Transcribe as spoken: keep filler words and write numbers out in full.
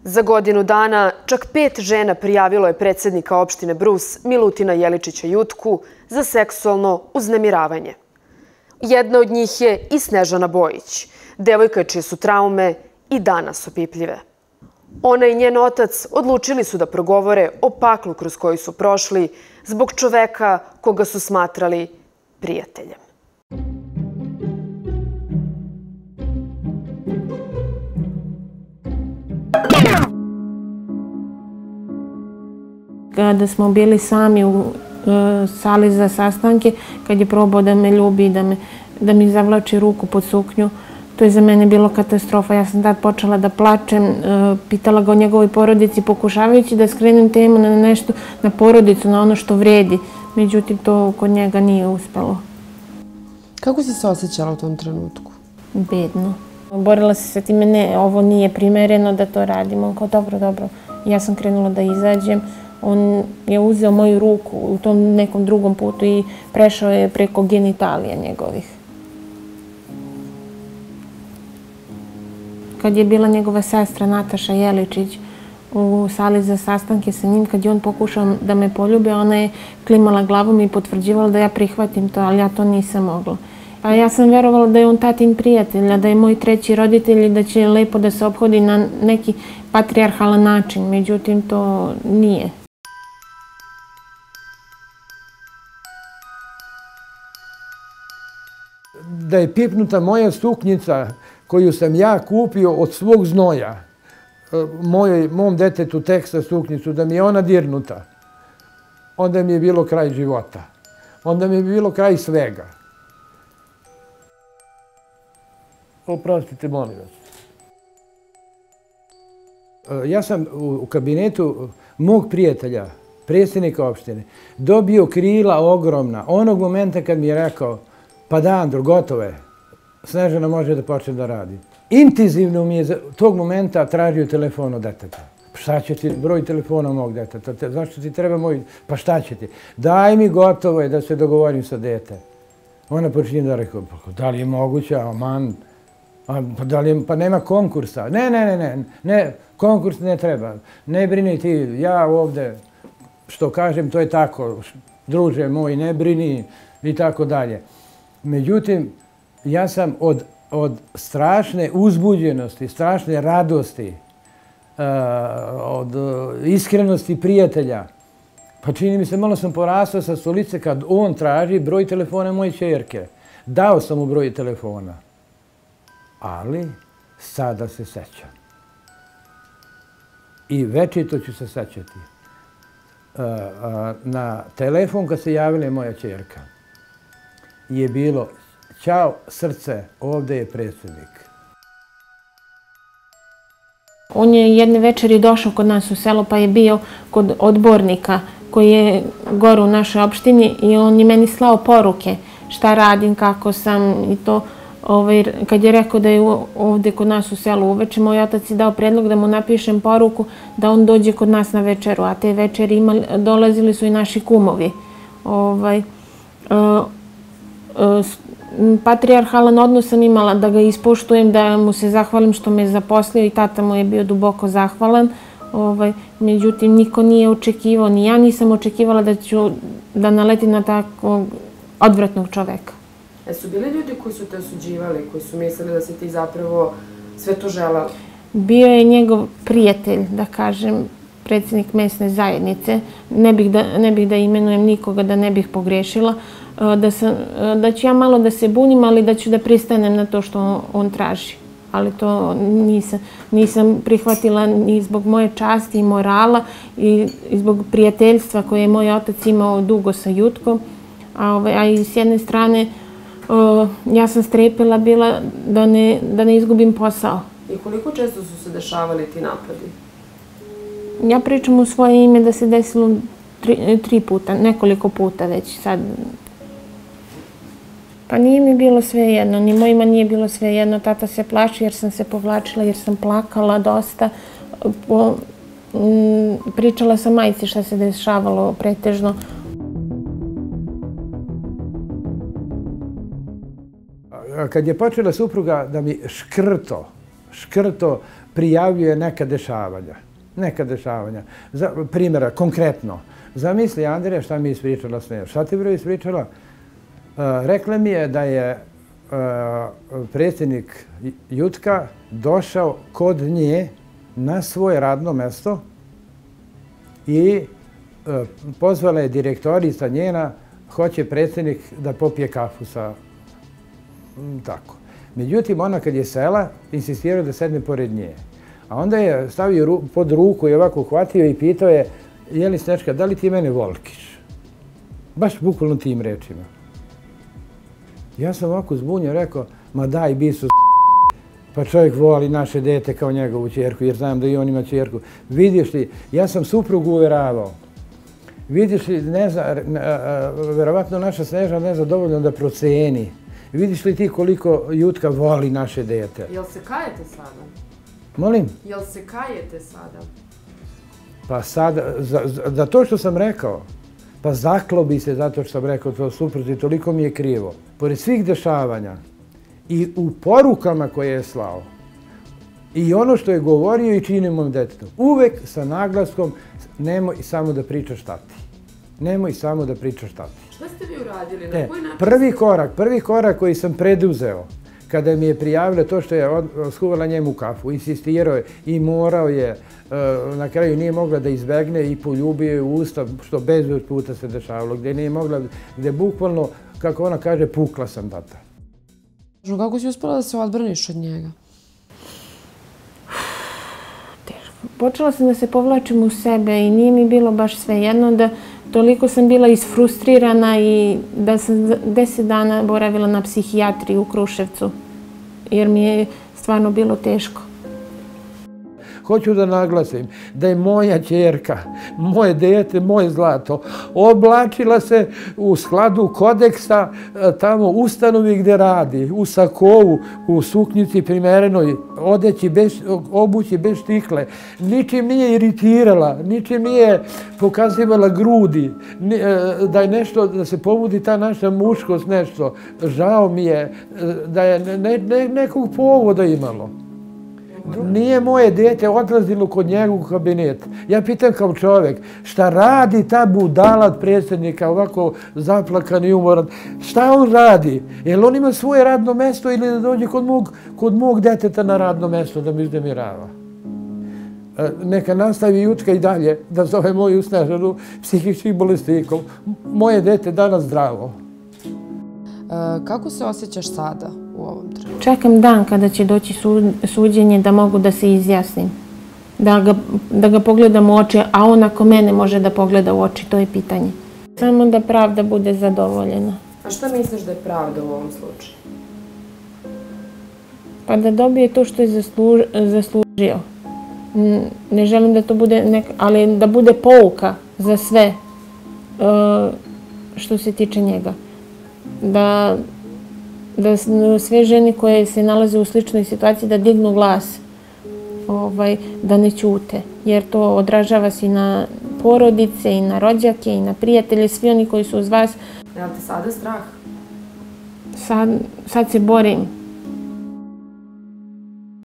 Za godinu dana čak pet žena prijavilo je predsjednika opštine Brus Milutina Jeličića Jutku za seksualno uznemiravanje. Jedna od njih je i Snežana Bojić, devojka čije su traume i danas opipljive. Ona i njen otac odlučili su da progovore o paklu kroz koji su prošli zbog čoveka koga su smatrali prijateljem. Kada smo bili sami u sali za sastanke, kad je probao da me ljubi, da mi zavlači ruku pod suknju, to je za mene bilo katastrofa. Ja sam tad počela da plačem, pitala ga o njegovoj porodici, pokušavajući da skrenem temu na nešto, na porodicu, na ono što vredi. Međutim, to kod njega nije uspelo. Kako si se osjećala u tom trenutku? Bedno. Borila se sa time, ne, ovo nije primereno da to radimo. On kao, dobro, dobro. Ja sam krenula da izađem. On je uzeo moju ruku u tom nekom drugom putu i prešao je preko genitalija njegovih. Kad je bila njegova sestra Nataša Jeličić u sali za sastanke sa njim, kad je on pokušao da me poljubi, ona je klimala glavom i potvrđivala da ja prihvatim to, ali ja to nisam mogla. A ja sam verovala da je on tatin prijatelj, da je moj treći roditelj i da će lepo da se ophodi na neki patrijarhalan način, međutim to nije. Da je pipnuta moja suknjica koju sam ja kupio od svog znoja, mom detetu teksta suknjicu, da mi je ona dirnuta, onda mi je bilo kraj života. Onda mi je bilo kraj svega. Oprostite, molim vas. Ja sam u kabinetu mog prijatelja, predsjednika opštine, dobio krila ogromna. Onog momenta kad mi je rekao, pa da, Andro, gotovo je. Snežana može da počne da radi. Intenzivno mi je tog momenta tražio telefon od deteta. Šta će ti, broj telefona mog deteta? Zašto ti treba moj, pa šta će ti? Daj mi, gotovo je da se dogovorim sa dete. Ona počinje da rekao, da li je moguće, aman, pa nema konkursa. Ne, ne, ne, ne, ne, konkurs ne treba. Ne brini ti, ja ovde, što kažem, to je tako, druže moj, ne brini i tako dalje. Međutim, ja sam od, od strašne uzbuđenosti, strašne radosti, od iskrenosti prijatelja, pa čini mi se, malo sam porastao sa stolice kad on traži broj telefona moje ćerke. Dao sam mu broj telefona. Ali sada se sećam. I večito ću se sećati. Na telefon kad se javila moja ćerka je bilo: ćao srce, ovde je predsjednik. On je jedne večeri došao kod nas u selo pa je bio kod odbornika koji je gore u našoj opštini i on je meni slao poruke šta radim, kako sam i to. Kad je rekao da je ovde kod nas u selu uveče, moj otac je dao predlog da mu napišem poruku da on dođe kod nas na večeru, a te večeri dolazili su i naši kumovi. Patrijarhalan odnos sam imala da ga ispoštujem, da mu se zahvalim što me je zaposlio i tata mu je bio duboko zahvalan. Međutim, niko nije očekivao, ni ja nisam očekivala da ću da naletim na takvog odvratnog čoveka. E su bili ljudi koji su te osuđivali, koji su mislili da si ti zapravo sve to želala? Bio je njegov prijatelj, da kažem, predsjednik mesne zajednice. Ne bih da imenujem nikoga, da ne bih pogrešila. Da ću ja malo da se bunim, ali da ću da pristanem na to što on traži. Ali to nisam prihvatila ni zbog moje časti i morala i zbog prijateljstva koje je moj otac imao dugo sa Jutkom. A i s jedne strane ja sam strepila bila da ne izgubim posao. I koliko često su se dešavali ti napadi? Ja pričam u svoje ime da se desilo tri puta, nekoliko puta već sad. Pa nije mi bilo sve jedno, ni mojima nije bilo sve jedno. Tata se plaši jer sam se povlačila, jer sam plakala dosta. Pričala sam majci šta se dešavalo pretežno. Kad je počela supruga da mi škrto, škrto prijavljuje neka dešavanja. Neka dešavanja. Primjera, konkretno. Zamisli, Andrija, šta mi je ispričala Sneža. Šta ti je ispričala? Rekla mi je da je predsjednik Jutka došao kod nje na svoje radno mesto i pozvala je direktorica njena, hoće predsjednik da popije kafu sa... tako. Međutim, ona kad je sela, insistirao da sedne pored nje. A onda je stavio pod ruku i ovako uhvatio i pitao je, jeli Snečka, da li ti mene volkiš? Baš bukvalno tim rečima. Ja sam ovako zbunio, rekao, ma daj bisu, pa čovjek voli naše dete kao njegovu ćerku, jer znam da i on ima ćerku. Vidiš li, ja sam suprugu uveravao. Vidiš li, ne zna, verovatno naša Sneža ne zna dovoljno da proceni. Vidiš li ti koliko Jutka voli naše dete? Jel se kajete sada? Molim? Jel se kajete sada? Pa sada, za to što sam rekao, pa zaklo bi se zato što sam rekao to suprotno, toliko mi je krivo. Pored svih dešavanja i u porukama koje je slao, i ono što je govorio i činio mom detetu, uvek sa naglaskom, nemoj samo da pričaš tati. Nemoj samo da pričaš tati. Šta ste vi uradili? Na koji način? Prvi korak, prvi korak koji sam preduzeo, kada mi je prijavila to što je skuvala njemu kafu, insistirao je i morao je, na kraju nije mogla da izbegne i poljubio je u usta, što bezbroj puta se dešavalo, gdje nije mogla, gdje bukvalno, kako ona kaže, pukla sam tata. Kako si uspela da se odbraniš od njega? Počela sam da se povlačim u sebe i nije mi bilo baš svejedno da toliko sam bila isfrustrirana i da sam deset dana boravila na psihijatriji u Kruševcu, jer mi je stvarno bilo teško. Hoću da naglasim da je moja ćerka, moje dete, moje zlato, oblačila se u skladu kodeksa tamo u ustanovi gde radi, u sakovu, u suknjici primerenoj, odeći, obući bez štikle. Ničim nije iritirala, ničim nije pokazivala grudi, da je nešto, da se pobudi ta naša muškost nešto. Žao mi je da je nekog povoda imalo. Nije moje dete odlazilo kod njega u kabinet. Ja pitam kao čovjek, šta radi ta budala od predsjednika, ovako zaplakan i umoran? Šta on radi? Jel on ima svoje radno mesto ili da dođe kod mog deteta na radno mesto da mi uznemirava? Neka nastavi Jutka i dalje da zove moju Snežanu psihičkih bolesnikom. Moje dete danas zdravo. Kako se osjećaš sada u ovom trenutku? Čekam dan kada će doći suđenje da mogu da se izjasnim. Da ga pogledam u oči, a on ako mene može da pogleda u oči, to je pitanje. Samo da pravda bude zadovoljena. A šta misliš da je pravda u ovom slučaju? Pa da dobije to što je zaslužio. Ne želim da to bude neka, ali da bude pouka za sve što se tiče njega. Da sve žene koje se nalaze u sličnoj situaciji da dignu glas, da ne ćute, jer to odražava se i na porodice, i na rođake, i na prijatelje, svi oni koji su uz vas. Je li ti sada strah? Sad se borim.